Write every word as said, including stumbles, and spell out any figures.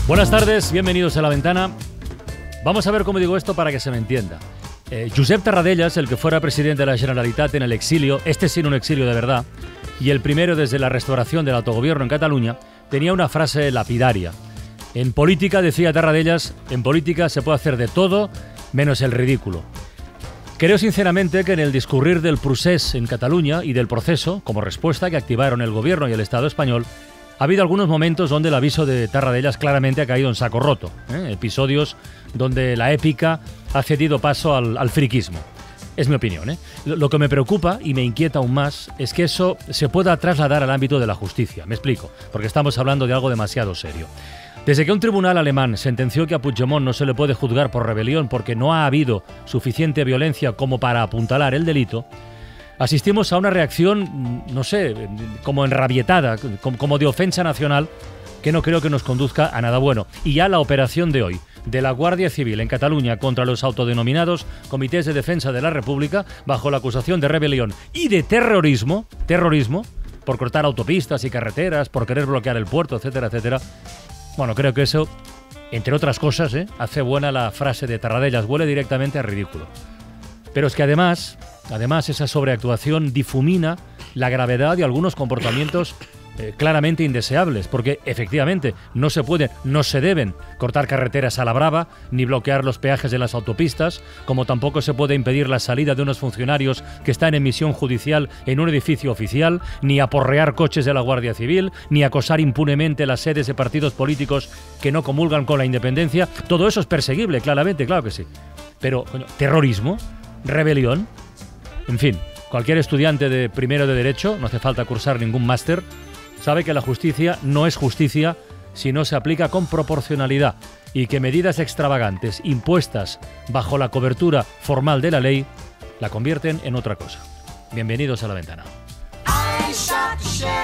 Buenas tardes, bienvenidos a La Ventana. Vamos a ver cómo digo esto para que se me entienda. Eh, Josep Tarradellas, el que fuera presidente de la Generalitat en el exilio, este sí un exilio de verdad, y el primero desde la restauración del autogobierno en Cataluña, tenía una frase lapidaria. En política, decía Tarradellas, en política se puede hacer de todo menos el ridículo. Creo sinceramente que en el discurrir del procés en Cataluña y del proceso, como respuesta que activaron el gobierno y el Estado español, ha habido algunos momentos donde el aviso de Tarradellas claramente ha caído en saco roto, ¿eh? Episodios donde la épica ha cedido paso al, al friquismo. Es mi opinión, ¿eh? Lo, lo que me preocupa y me inquieta aún más es que eso se pueda trasladar al ámbito de la justicia. Me explico, porque estamos hablando de algo demasiado serio. Desde que un tribunal alemán sentenció que a Puigdemont no se le puede juzgar por rebelión porque no ha habido suficiente violencia como para apuntalar el delito, asistimos a una reacción, no sé, como enrabietada, como de ofensa nacional, que no creo que nos conduzca a nada bueno. Y ya la operación de hoy de la Guardia Civil en Cataluña contra los autodenominados Comités de Defensa de la República, bajo la acusación de rebelión y de terrorismo, terrorismo, por cortar autopistas y carreteras, por querer bloquear el puerto, etcétera, etcétera. Bueno, creo que eso, entre otras cosas, ¿eh? hace buena la frase de Tarradellas, huele directamente a ridículo. Pero es que además, además esa sobreactuación difumina la gravedad de algunos comportamientos eh, claramente indeseables, porque efectivamente no se pueden, no se deben cortar carreteras a la brava, ni bloquear los peajes de las autopistas, como tampoco se puede impedir la salida de unos funcionarios que están en misión judicial en un edificio oficial, ni aporrear coches de la Guardia Civil, ni acosar impunemente las sedes de partidos políticos que no comulgan con la independencia. Todo eso es perseguible, claramente, claro que sí. Pero, coño, terrorismo, rebelión, en fin, cualquier estudiante de primero de Derecho, no hace falta cursar ningún máster, sabe que la justicia no es justicia si no se aplica con proporcionalidad y que medidas extravagantes impuestas bajo la cobertura formal de la ley la convierten en otra cosa. Bienvenidos a La Ventana.